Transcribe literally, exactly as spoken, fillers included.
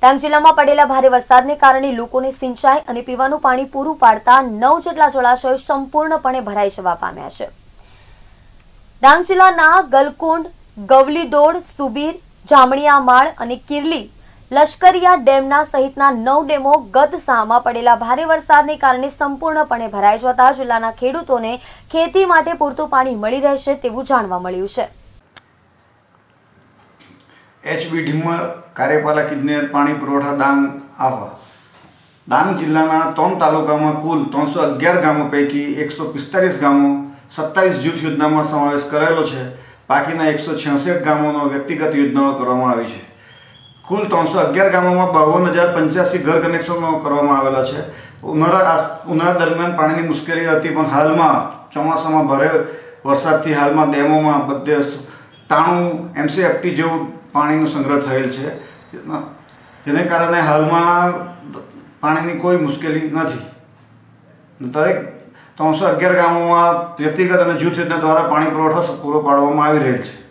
ડાંગ જિલ્લામાં પડેલા ભારે વરસાદને કારણે લોકોને સિંચાઈ અને પીવાનું પાણી પૂરું પાડતા નવ જેટલા જળાશયો સંપૂર્ણપણે ભરાઈ જવા પામ્યા છે। ડાંગ જિલ્લાના ગલકુંડ, ગવલીડોળ, સુબીર, જામણીયામાળ અને કિરલી લશ્કરિયા ડેમના સહિતના નવ ડેમો ગત સામાં પડેલા ભારે વરસાદને કારણે સંપૂર્ણપણે ભરાઈ જતા જિલ્લાના ખેડૂતોને ખેતી માટે પૂરતું પાણી મળી રહેશે તેવું જાણવા મળ્યું છે। एचबी ढिम्मर कार्यपालक इंजीनियर पानी पुरवठा डांग आवा डांग जिल्लाना त्रण तालुकामां कुल त्रणसो अगियार गामों पैकी एक सौ पिस्तालीस गामों सत्तावीस जूथ योजनामां समावेश करेलो छे। बाकीना एक सौ छियासठ गामों व्यक्तिगत योजनाओं करवामां आवी छे। कुल त्रणसो अगियार गामों बावन हज़ार पंचासी घर कनेक्शनों करवामां आवेला छे। उनाळा उनाळा दरमियान पाणीनी मुश्केली हती पण हालमां ચોમાસામાં भारे वरसादथी हालमां डेमोमां बधे ताणु एमसीएफटी जेवुं पाणीनो संग्रह थयेल छे, जेने कारणे हालमां पाणीनी कोई मुश्केली नथी। दरेक त्रणसो अगियार गामोमां व्यक्तिगत अने जूथ योजना द्वारा पाणी पुरवठो पूरो पाडवामां आवी रहेल छे।